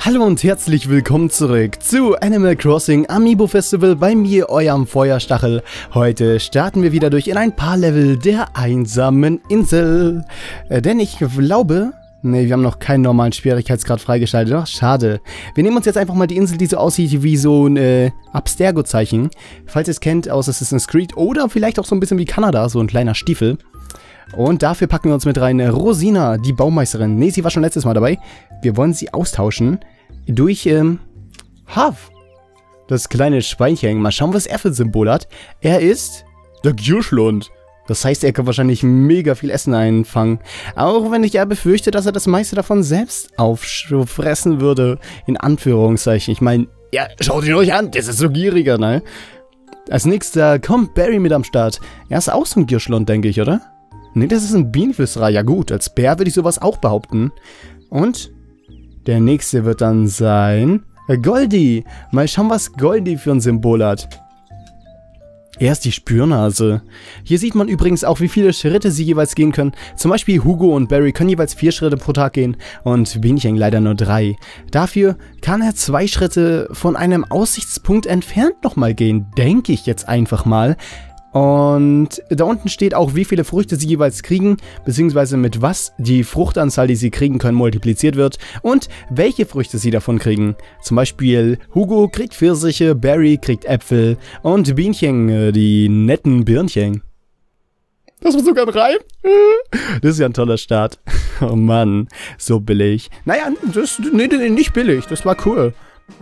Hallo und herzlich willkommen zurück zu Animal Crossing Amiibo Festival bei mir, eurem Feuerstachel. Heute starten wir wieder durch in ein paar Level der einsamen Insel. Denn ich glaube... Ne, wir haben noch keinen normalen Schwierigkeitsgrad freigeschaltet. Ach, schade. Wir nehmen uns jetzt einfach mal die Insel, die so aussieht wie so ein Abstergo-Zeichen. Falls ihr es kennt, aus Assassin's Creed oder vielleicht auch so ein bisschen wie Kanada, so ein kleiner Stiefel. Und dafür packen wir uns mit rein Rosina, die Baumeisterin. Ne, sie war schon letztes Mal dabei. Wir wollen sie austauschen durch Huff, das kleine Schweinchen. Mal schauen, was er für ein Symbol hat. Er ist der Gierschlund. Das heißt, er kann wahrscheinlich mega viel Essen einfangen. Auch wenn ich ja befürchte, dass er das meiste davon selbst auffressen würde. In Anführungszeichen. Ich meine, ja, schaut ihn euch an. Das ist so gieriger, ne? Als nächster kommt Barry mit am Start. Er ist auch so ein Gierschlund, denke ich, oder? Ne, das ist ein Bienenflüsterer. Ja gut, als Bär würde ich sowas auch behaupten. Und der nächste wird dann sein Goldie. Mal schauen, was Goldie für ein Symbol hat. Er ist die Spürnase. Hier sieht man übrigens auch, wie viele Schritte sie jeweils gehen können. Zum Beispiel Hugo und Barry können jeweils 4 Schritte pro Tag gehen und Bienchen leider nur 3. Dafür kann er 2 Schritte von einem Aussichtspunkt entfernt nochmal gehen, denke ich jetzt einfach mal. Und da unten steht auch, wie viele Früchte sie jeweils kriegen, beziehungsweise mit was die Fruchtanzahl, die sie kriegen können, multipliziert wird und welche Früchte sie davon kriegen. Zum Beispiel Hugo kriegt Pfirsiche, Barry kriegt Äpfel und Bienchen die netten Birnchen. Das war sogar ein Reim. Das ist ja ein toller Start. Oh Mann, so billig. Naja, nee, nicht billig, das war cool.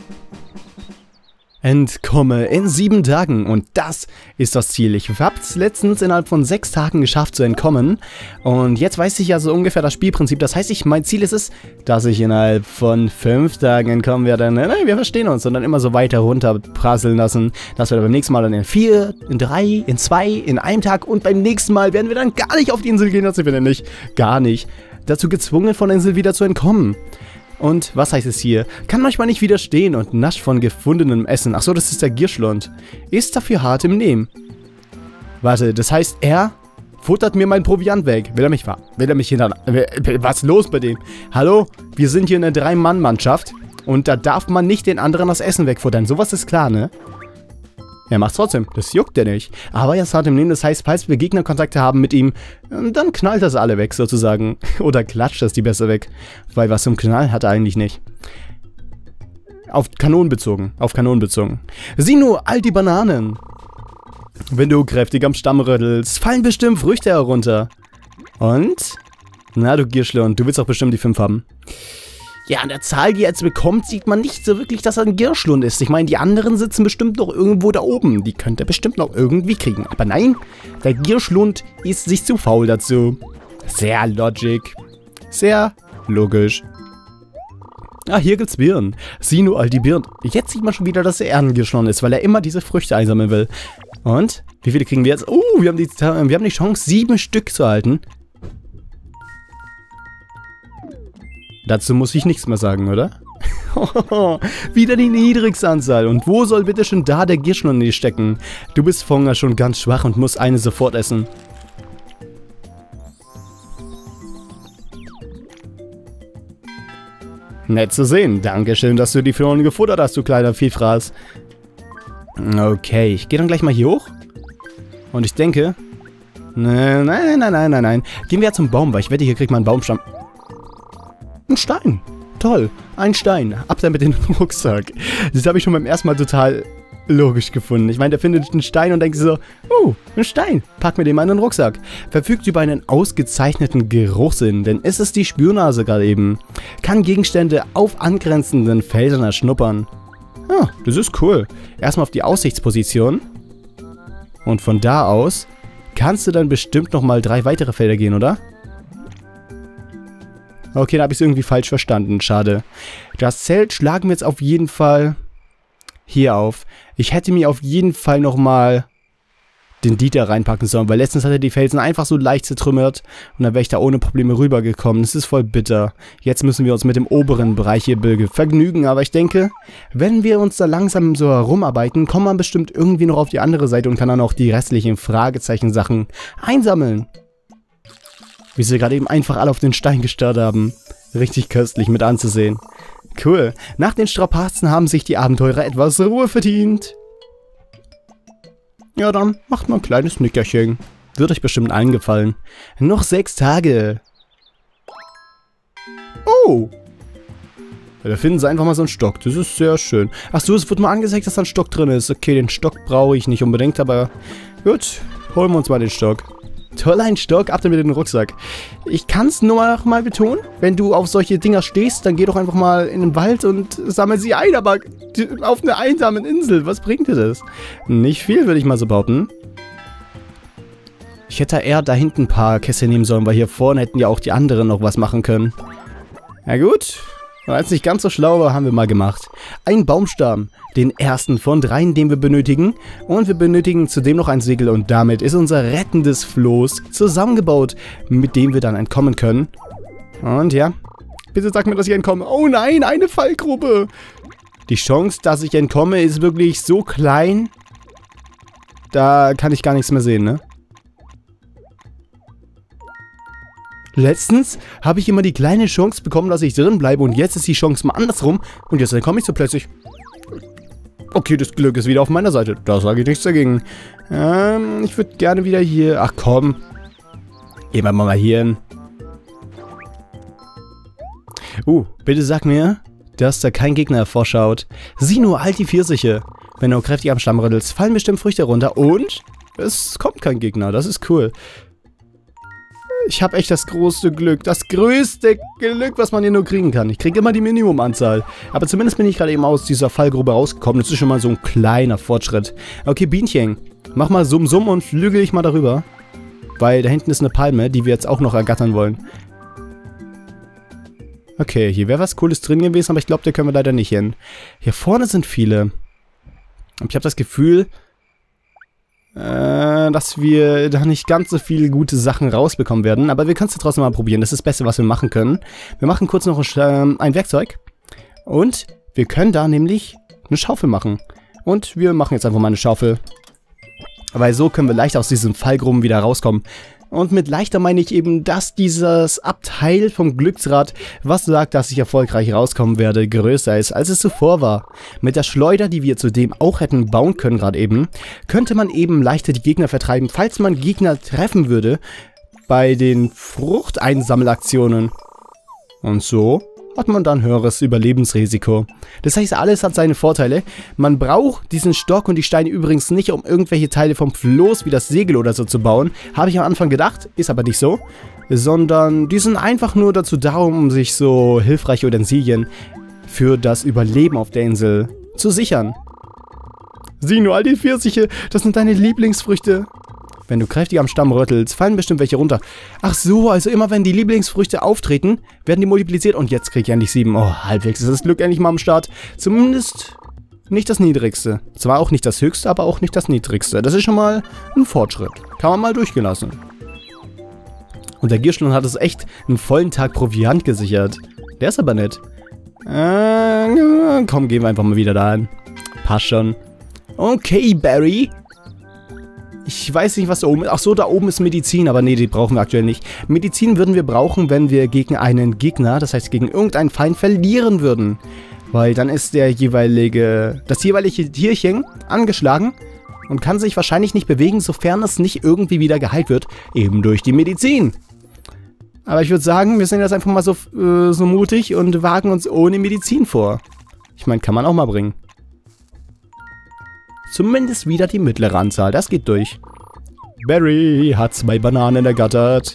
Entkomme in 7 Tagen und das ist das Ziel. Ich habe es letztens innerhalb von 6 Tagen geschafft zu entkommen und jetzt weiß ich ja so ungefähr das Spielprinzip. Das heißt, mein Ziel ist es, dass ich innerhalb von 5 Tagen entkommen werde. Nein, wir verstehen uns und dann immer so weiter runterprasseln lassen, dass wir dann beim nächsten Mal dann in 4, in 3, in 2, in einem Tag und beim nächsten Mal werden wir dann gar nicht auf die Insel gehen, das sind wir nämlich gar nicht dazu gezwungen, von der Insel wieder zu entkommen. Und was heißt es hier? Kann manchmal nicht widerstehen und nascht von gefundenem Essen. Achso, das ist der Gierschlund. Ist dafür hart im Nehmen. Warte, das heißt, er futtert mir mein Proviant weg. Will er mich hindern? Was ist los bei dem? Hallo? Wir sind hier eine 3-Mann-Mannschaft. Und da darf man nicht den anderen das Essen wegfuttern. Sowas ist klar, ne? Er macht's trotzdem. Das juckt er nicht. Aber er ist hart im Nehmen. Das heißt, falls wir Gegnerkontakte haben mit ihm, dann knallt das alle weg, sozusagen. Oder klatscht das die besser weg. Weil was zum Knall hat er eigentlich nicht. Auf Kanonen bezogen. Sieh nur, all die Bananen. Wenn du kräftig am Stamm rüttelst, fallen bestimmt Früchte herunter. Und? Na, du Gierschlund, du willst doch bestimmt die 5 haben. Ja, an der Zahl, die er jetzt bekommt, sieht man nicht so wirklich, dass er ein Gierschlund ist. Ich meine, die anderen sitzen bestimmt noch irgendwo da oben. Die könnte er bestimmt noch irgendwie kriegen. Aber nein, der Gierschlund ist sich zu faul dazu. Sehr logisch. Sehr logisch. Ah, hier gibt's Birnen. Sieh nur all die Birnen. Jetzt sieht man schon wieder, dass er ein Gierschlund ist, weil er immer diese Früchte einsammeln will. Und? Wie viele kriegen wir jetzt? Oh, wir haben die Chance, 7 Stück zu halten. Dazu muss ich nichts mehr sagen, oder? Wieder die niedrigste Anzahl. Und wo soll bitte schon da der Gierschlund stecken? Du bist von Hunger schon ganz schwach und musst eine sofort essen. Nett zu sehen. Dankeschön, dass du die Führung gefuttert hast, du kleiner Vielfraß. Okay, ich gehe dann gleich mal hier hoch. Und ich denke... Nein. Gehen wir ja zum Baum, weil ich wette, hier kriegt man einen Baumstamm. Ein Stein. Toll. Ein Stein. Ab damit in den Rucksack. Das habe ich schon beim ersten Mal total logisch gefunden. Ich meine, der findet einen Stein und denkt so, ein Stein. Pack mir den mal in den Rucksack. Verfügt über einen ausgezeichneten Geruchssinn, denn es ist die Spürnase gerade eben. Kann Gegenstände auf angrenzenden Feldern erschnuppern. Ah, das ist cool. Erstmal auf die Aussichtsposition. Und von da aus kannst du dann bestimmt nochmal 3 weitere Felder gehen, oder? Okay, da habe ich es irgendwie falsch verstanden. Schade. Das Zelt schlagen wir jetzt auf jeden Fall hier auf. Ich hätte mir auf jeden Fall nochmal den Dieter reinpacken sollen, weil letztens hat er die Felsen einfach so leicht zertrümmert und dann wäre ich da ohne Probleme rübergekommen. Das ist voll bitter. Jetzt müssen wir uns mit dem oberen Bereich hier vergnügen, aber ich denke, wenn wir uns da langsam so herumarbeiten, kommt man bestimmt irgendwie noch auf die andere Seite und kann dann auch die restlichen Fragezeichen-Sachen einsammeln. Wie sie gerade eben einfach alle auf den Stein gestarrt haben. Richtig köstlich mit anzusehen. Cool. Nach den Strapazen haben sich die Abenteurer etwas Ruhe verdient. Ja, dann macht mal ein kleines Nickerchen. Wird euch bestimmt allen gefallen. Noch 6 Tage. Oh. Ja, da finden sie einfach mal so einen Stock. Das ist sehr schön. Achso, es wird mal angezeigt, dass da ein Stock drin ist. Okay, den Stock brauche ich nicht unbedingt, aber gut. Holen wir uns mal den Stock. Toll, ein Stock, ab damit in den Rucksack. Ich kann es nur noch mal betonen, wenn du auf solche Dinger stehst, dann geh doch einfach mal in den Wald und sammel sie ein, aber auf einer einsamen Insel, was bringt dir das? Nicht viel, würde ich mal so behaupten. Ich hätte eher da hinten ein paar Käste nehmen sollen, weil hier vorne hätten ja auch die anderen noch was machen können. Na gut, war jetzt nicht ganz so schlau, aber haben wir mal gemacht. Ein Baumstamm, den ersten von 3, den wir benötigen. Und wir benötigen zudem noch ein Segel und damit ist unser rettendes Floß zusammengebaut, mit dem wir dann entkommen können. Und ja, bitte sag mir, dass ich entkomme. Oh nein, eine Fallgrube. Die Chance, dass ich entkomme, ist wirklich so klein. Da kann ich gar nichts mehr sehen, ne? Letztens habe ich immer die kleine Chance bekommen, dass ich drin bleibe und jetzt ist die Chance mal andersrum und jetzt komme ich so plötzlich. Okay, das Glück ist wieder auf meiner Seite. Da sage ich nichts dagegen. Ich würde gerne wieder hier... Ach komm. Gehen wir mal hier hin. Bitte sag mir, dass da kein Gegner hervorschaut. Sieh nur, all die Pfirsiche. Wenn du kräftig am Stamm rüttelst, fallen bestimmt Früchte runter und es kommt kein Gegner. Das ist cool. Ich habe echt das größte Glück, was man hier nur kriegen kann. Ich kriege immer die Minimumanzahl. Aber zumindest bin ich gerade eben aus dieser Fallgrube rausgekommen. Das ist schon mal so ein kleiner Fortschritt. Okay, Bienchen, mach mal Summ Summ und flügel ich mal darüber. Weil da hinten ist eine Palme, die wir jetzt auch noch ergattern wollen. Okay, hier wäre was Cooles drin gewesen, aber ich glaube, da können wir leider nicht hin. Hier vorne sind viele. Ich habe das Gefühl... dass wir da nicht ganz so viele gute Sachen rausbekommen werden. Aber wir können es trotzdem mal probieren. Das ist das Beste, was wir machen können. Wir machen kurz noch ein Werkzeug. Und wir können da nämlich eine Schaufel machen. Und wir machen jetzt einfach mal eine Schaufel. Weil so können wir leicht aus diesen Fallgruben wieder rauskommen. Und mit leichter meine ich eben, dass dieses Abteil vom Glücksrad, was sagt, dass ich erfolgreich rauskommen werde, größer ist, als es zuvor war. Mit der Schleuder, die wir zudem auch hätten bauen können gerade eben, könnte man eben leichter die Gegner vertreiben, falls man Gegner treffen würde bei den Fruchteinsammelaktionen. Und so hat man dann höheres Überlebensrisiko. Das heißt, alles hat seine Vorteile. Man braucht diesen Stock und die Steine übrigens nicht, um irgendwelche Teile vom Floß wie das Segel oder so zu bauen. Habe ich am Anfang gedacht, ist aber nicht so. Sondern die sind einfach nur dazu da, um sich so hilfreiche Utensilien für das Überleben auf der Insel zu sichern. Sieh nur, all die Pfirsiche, das sind deine Lieblingsfrüchte. Wenn du kräftig am Stamm rüttelst, fallen bestimmt welche runter. Ach so, also immer wenn die Lieblingsfrüchte auftreten, werden die multipliziert. Und jetzt krieg ich endlich 7. Oh, halbwegs ist das Glück endlich mal am Start. Zumindest nicht das Niedrigste. Zwar auch nicht das Höchste, aber auch nicht das Niedrigste. Das ist schon mal ein Fortschritt. Kann man mal durchgelassen. Und der Gierschlund hat es echt einen vollen Tag Proviant gesichert. Der ist aber nett. Komm, gehen wir einfach mal wieder da hin. Passt schon. Okay, Barry. Ich weiß nicht, was da oben ist. Ach so, da oben ist Medizin, aber nee, die brauchen wir aktuell nicht. Medizin würden wir brauchen, wenn wir gegen einen Gegner, das heißt gegen irgendeinen Feind, verlieren würden. Weil dann ist das jeweilige Tierchen angeschlagen und kann sich wahrscheinlich nicht bewegen, sofern es nicht irgendwie wieder geheilt wird, eben durch die Medizin. Aber ich würde sagen, wir sind jetzt einfach mal so mutig und wagen uns ohne Medizin vor. Ich meine, kann man auch mal bringen. Zumindest wieder die mittlere Anzahl, das geht durch. Barry hat 2 Bananen ergattert.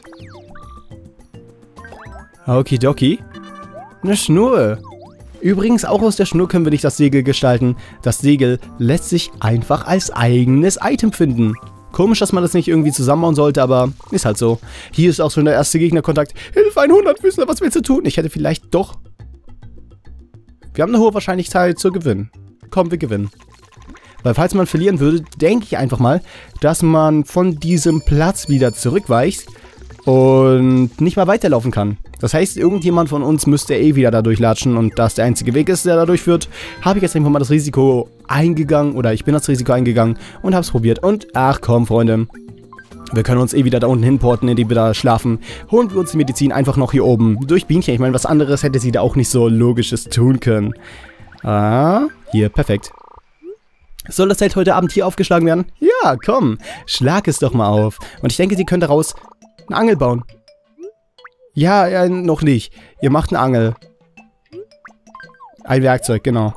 Okidoki. Eine Schnur. Übrigens, auch aus der Schnur können wir nicht das Segel gestalten. Das Segel lässt sich einfach als eigenes Item finden. Komisch, dass man das nicht irgendwie zusammenbauen sollte, aber ist halt so. Hier ist auch schon der erste Gegnerkontakt. Hilfe, ein 100-Füßler, was willst du tun? Ich hätte vielleicht doch... Wir haben eine hohe Wahrscheinlichkeit zu gewinnen. Komm, wir gewinnen. Weil falls man verlieren würde, denke ich einfach mal, dass man von diesem Platz wieder zurückweicht und nicht mal weiterlaufen kann. Das heißt, irgendjemand von uns müsste wieder da durchlatschen und da es der einzige Weg ist, der da durchführt, habe ich jetzt einfach mal das Risiko eingegangen oder ich bin das Risiko eingegangen und habe es probiert und ach komm, Freunde, Wir können uns eh wieder da unten hinporten, indem wir da schlafen. Holen wir uns die Medizin einfach noch hier oben. Durch Bienchen. Ich meine, was anderes hätte sie da auch nicht so Logisches tun können. Ah, hier, perfekt. Soll das Zelt heute Abend hier aufgeschlagen werden? Ja, komm. Schlag es doch mal auf. Und ich denke, sie können daraus eine Angel bauen. Ja, noch nicht. Ihr macht eine Angel. Ein Werkzeug, genau.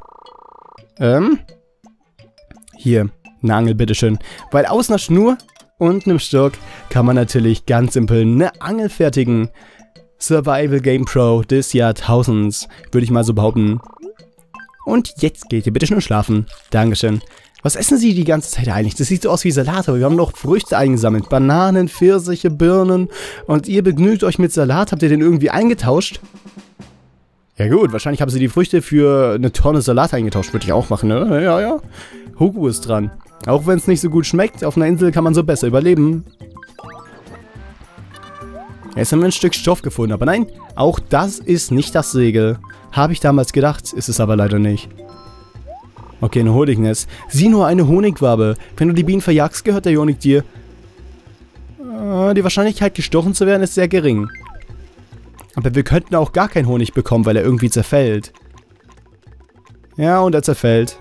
Hier, eine Angel, bitteschön. Weil aus einer Schnur und einem Stock kann man natürlich ganz simpel eine Angel fertigen. Survival Game Pro des Jahrtausends, würde ich mal so behaupten. Und jetzt geht ihr bitte schön schlafen. Dankeschön. Was essen Sie die ganze Zeit eigentlich? Das sieht so aus wie Salat, aber wir haben noch Früchte eingesammelt. Bananen, Pfirsiche, Birnen. Und ihr begnügt euch mit Salat. Habt ihr den irgendwie eingetauscht? Ja gut, wahrscheinlich haben sie die Früchte für eine Tonne Salat eingetauscht. Würde ich auch machen, ne? Ja, ja. Hugo ist dran. Auch wenn es nicht so gut schmeckt, auf einer Insel kann man so besser überleben. Jetzt haben wir ein Stück Stoff gefunden, aber nein, auch das ist nicht das Segel. Habe ich damals gedacht, ist es aber leider nicht. Okay, eine Honignest. Sieh nur, eine Honigwabe. Wenn du die Bienen verjagst, gehört der Honig dir. Die Wahrscheinlichkeit, gestochen zu werden, ist sehr gering. Aber wir könnten auch gar keinen Honig bekommen, weil er irgendwie zerfällt. Ja, und er zerfällt.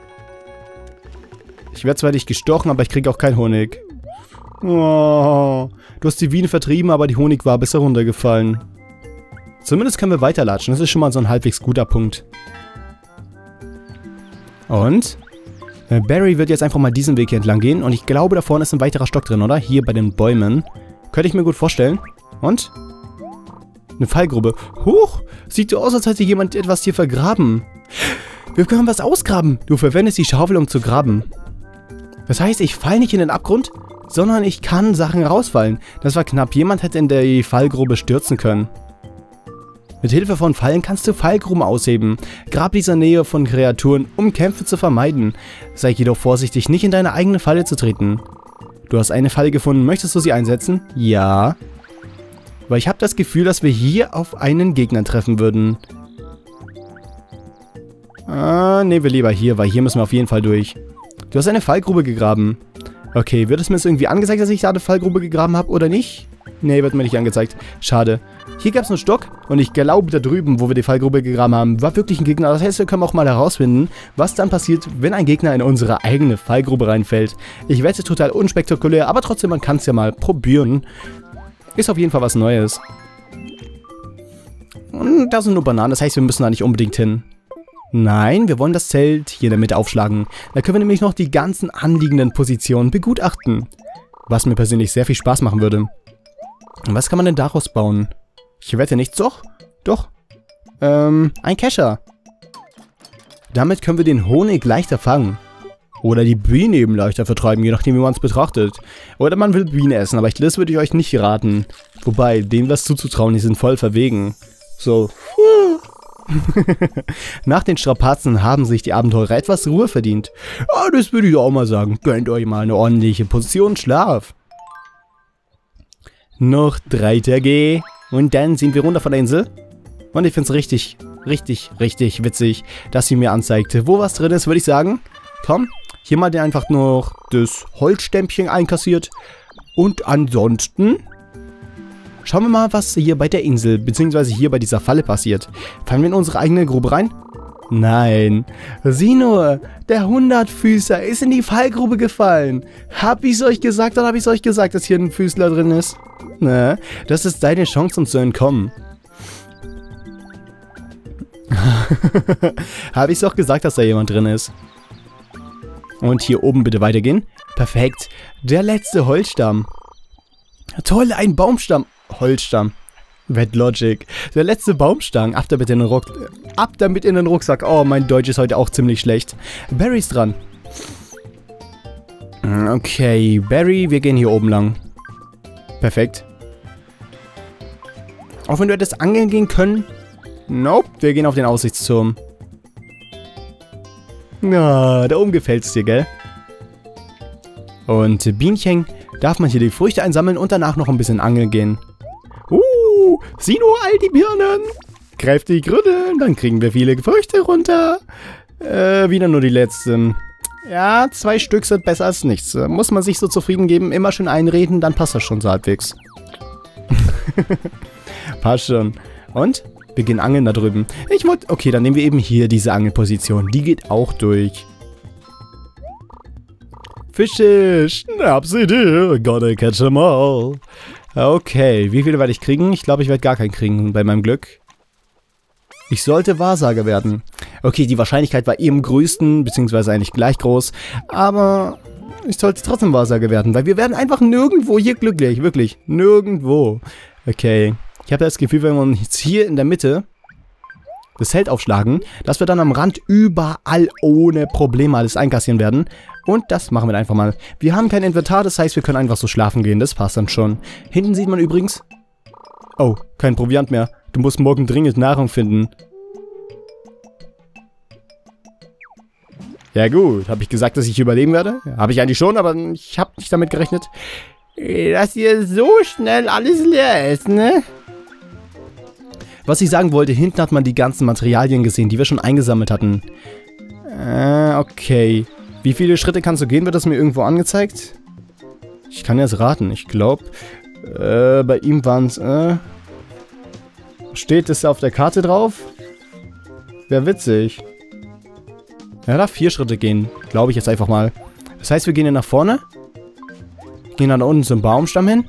Ich werde zwar nicht gestochen, aber ich kriege auch keinen Honig. Oh, du hast die Biene vertrieben, aber die Honigwabe ist heruntergefallen. Zumindest können wir weiterlatschen. Das ist schon mal so ein halbwegs guter Punkt. Und? Barry wird jetzt einfach mal diesen Weg hier entlang gehen. Und ich glaube, da vorne ist ein weiterer Stock drin, oder? Hier bei den Bäumen. Könnte ich mir gut vorstellen. Und? Eine Fallgrube. Huch! Sieht so aus, als hätte jemand etwas hier vergraben. Wir können was ausgraben. Du verwendest die Schaufel, um zu graben. Das heißt, ich falle nicht in den Abgrund, sondern ich kann Sachen rausfallen. Das war knapp. Jemand hätte in die Fallgrube stürzen können. Mit Hilfe von Fallen kannst du Fallgruben ausheben. Grab dieser Nähe von Kreaturen, um Kämpfe zu vermeiden. Sei jedoch vorsichtig, nicht in deine eigene Falle zu treten. Du hast eine Falle gefunden. Möchtest du sie einsetzen? Ja. Weil ich habe das Gefühl, dass wir hier auf einen Gegner treffen würden. Nehmen wir lieber hier, weil hier müssen wir auf jeden Fall durch. Du hast eine Fallgrube gegraben. Okay, wird es mir jetzt irgendwie angezeigt, dass ich da eine Fallgrube gegraben habe oder nicht? Nee, wird mir nicht angezeigt. Schade. Hier gab es einen Stock und ich glaube, da drüben, wo wir die Fallgrube gegraben haben, war wirklich ein Gegner. Das heißt, wir können auch mal herausfinden, was dann passiert, wenn ein Gegner in unsere eigene Fallgrube reinfällt. Ich wette, total unspektakulär, aber trotzdem, man kann es ja mal probieren. Ist auf jeden Fall was Neues. Und da sind nur Bananen, das heißt, wir müssen da nicht unbedingt hin. Nein, wir wollen das Zelt hier in der Mitte aufschlagen. Da können wir nämlich noch die ganzen anliegenden Positionen begutachten. Was mir persönlich sehr viel Spaß machen würde. Was kann man denn daraus bauen? Ich wette nichts, doch? Doch. Ein Kescher. Damit können wir den Honig leichter fangen. Oder die Biene eben leichter vertreiben, je nachdem, wie man es betrachtet. Oder man will Biene essen, aber das würde ich euch nicht raten. Wobei, denen was zuzutrauen, die sind voll verwegen. So. Nach den Strapazen haben sich die Abenteurer etwas Ruhe verdient. Oh, das würde ich auch mal sagen. Gönnt euch mal eine ordentliche Portion Schlaf. Noch 3 Tage. Und dann sind wir runter von der Insel. Und ich finde es richtig witzig, dass sie mir anzeigte, wo was drin ist, würde ich sagen. Komm, hier mal einfach noch das Holzstämmchen einkassiert. Und ansonsten schauen wir mal, was hier bei der Insel, beziehungsweise hier bei dieser Falle passiert. Fallen wir in unsere eigene Grube rein? Nein. Sieh nur, der 100-Füßer ist in die Fallgrube gefallen. Hab ich's euch gesagt oder hab ich's euch gesagt, dass hier ein Füßler drin ist? Ne, das ist deine Chance, um zu entkommen. Hab ich's doch gesagt, dass da jemand drin ist. Und hier oben bitte weitergehen. Perfekt. Der letzte Holzstamm. Toll, ein Baumstamm. Holzstamm. Red Logic. Der letzte Baumstamm. Ab damit in den Rucksack. Oh, mein Deutsch ist heute auch ziemlich schlecht. Barry ist dran. Okay, Barry, wir gehen hier oben lang. Perfekt. Auch wenn du hättest angeln gehen können. Nope, wir gehen auf den Aussichtsturm. Na, da oben gefällt's dir, gell? Und Bienchen, darf man hier die Früchte einsammeln und danach noch ein bisschen angeln gehen. Sieh nur all die Birnen. Kräftig rütteln, dann kriegen wir viele Früchte runter. Wieder nur die letzten. Ja, 2 Stück sind besser als nichts. Muss man sich so zufrieden geben, immer schön einreden, dann passt das schon so halbwegs. Passt schon. Und? Wir gehen angeln da drüben. Okay, dann nehmen wir eben hier diese Angelposition. Die geht auch durch. Fische, schnapp sie dir, gotta catch 'em all. Okay, wie viele werde ich kriegen? Ich glaube, ich werde gar keinen kriegen bei meinem Glück. Ich sollte Wahrsager werden. Okay, die Wahrscheinlichkeit war eben größten, beziehungsweise eigentlich gleich groß. Aber ich sollte trotzdem Wahrsager werden, weil wir werden einfach nirgendwo hier glücklich. Wirklich, nirgendwo. Okay, ich habe das Gefühl, wenn wir uns hier in der Mitte das Zelt aufschlagen, dass wir dann am Rand überall ohne Probleme alles einkassieren werden. Und das machen wir einfach mal. Wir haben kein Inventar, das heißt, wir können einfach so schlafen gehen. Das passt dann schon. Hinten sieht man übrigens... Oh, kein Proviant mehr. Du musst morgen dringend Nahrung finden. Ja gut, habe ich gesagt, dass ich überleben werde? Habe ich eigentlich schon, aber ich habe nicht damit gerechnet, dass hier so schnell alles leer ist, ne? Was ich sagen wollte, hinten hat man die ganzen Materialien gesehen, die wir schon eingesammelt hatten. Okay. Wie viele Schritte kannst du gehen? Wird das mir irgendwo angezeigt? Ich kann jetzt raten. Ich glaube, bei ihm waren es... Steht es auf der Karte drauf? Wäre witzig. Er darf 4 Schritte gehen. Glaube ich jetzt einfach mal. Das heißt, wir gehen hier nach vorne. Gehen dann da unten zum Baumstamm hin.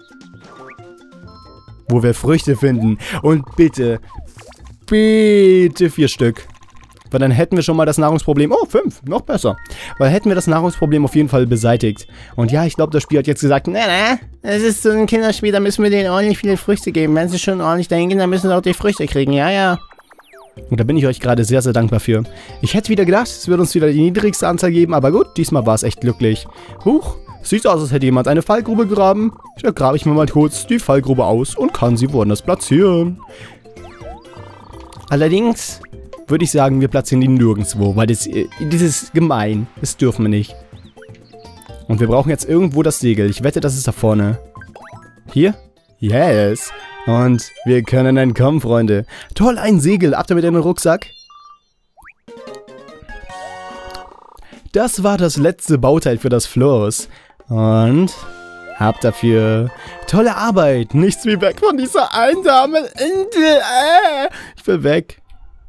Wo wir Früchte finden. Und bitte, bitte 4 Stück. Weil dann hätten wir schon mal das Nahrungsproblem... Oh, 5, noch besser. Weil hätten wir das Nahrungsproblem auf jeden Fall beseitigt. Und ja, ich glaube, das Spiel hat jetzt gesagt, na, es ist so ein Kinderspiel, da müssen wir denen ordentlich viele Früchte geben. Wenn sie schon ordentlich dahin gehen, dann müssen sie auch die Früchte kriegen, ja, ja. Und da bin ich euch gerade sehr, sehr dankbar für. Ich hätte wieder gedacht, es würde uns wieder die niedrigste Anzahl geben, aber gut, diesmal war es echt glücklich. Huch, sieht aus, als hätte jemand eine Fallgrube gegraben. Da grabe ich mir mal kurz die Fallgrube aus und kann sie woanders platzieren. Allerdings... würde ich sagen, wir platzieren die nirgendwo, weil das ist gemein. Das dürfen wir nicht. Und wir brauchen jetzt irgendwo das Segel. Ich wette, das ist da vorne. Hier? Yes. Und wir können entkommen, Freunde. Toll, ein Segel. Ab damit in den Rucksack. Das war das letzte Bauteil für das Floß. Und... hab dafür tolle Arbeit. Nichts wie weg von dieser einsamen Insel. Ich will weg.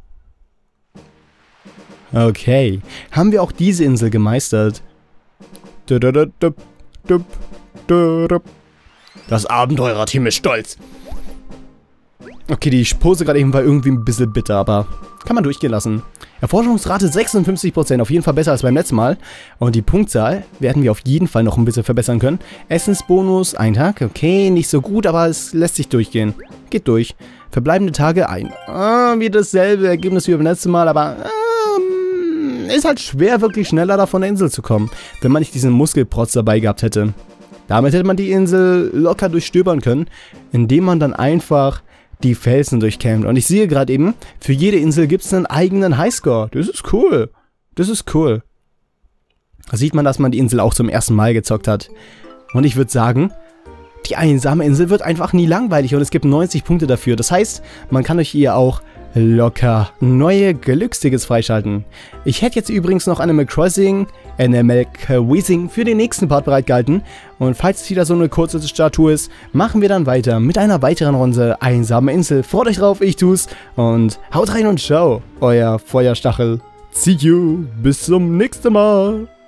Okay, haben wir auch diese Insel gemeistert. Das Abenteurerteam ist stolz. Okay, die Pose gerade eben war irgendwie ein bisschen bitter, aber kann man durchgehen lassen. Erforschungsrate 56%, auf jeden Fall besser als beim letzten Mal. Und die Punktzahl werden wir auf jeden Fall noch ein bisschen verbessern können. Essensbonus, 1 Tag, okay, nicht so gut, aber es lässt sich durchgehen. Geht durch. Verbleibende Tage, 1. Wie dasselbe Ergebnis wie beim letzten Mal, aber... ist halt schwer, wirklich schneller da von der Insel zu kommen, wenn man nicht diesen Muskelprotz dabei gehabt hätte. Damit hätte man die Insel locker durchstöbern können, indem man dann einfach die Felsen durchkämmt. Und ich sehe gerade eben, für jede Insel gibt es einen eigenen Highscore. Das ist cool. Das ist cool. Da sieht man, dass man die Insel auch zum ersten Mal gezockt hat. Und ich würde sagen, die einsame Insel wird einfach nie langweilig und es gibt 90 Punkte dafür. Das heißt, man kann euch hier auch locker neue Glückstickets freischalten. Ich hätte jetzt übrigens noch Animal Crossing für den nächsten Part bereitgehalten. Und falls es wieder so eine kurze Statue ist, machen wir dann weiter mit einer weiteren Runde Einsame Insel. Freut euch drauf, ich tu's. Und haut rein und ciao, euer Feuerstachel. See you, bis zum nächsten Mal.